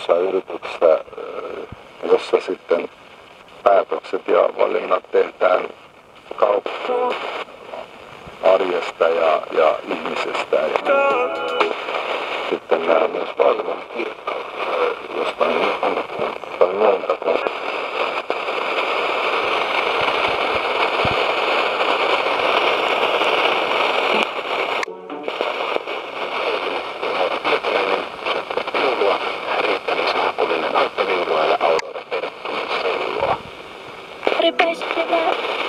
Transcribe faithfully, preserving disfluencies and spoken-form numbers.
isossa yrityksessä, jossa sitten päätökset ja valinnat tehdään kauppaa arjesta ja, ja ihmisestä. Ja sitten nämä myös valvon kirkkautta jostain tai muuta. Ripeästi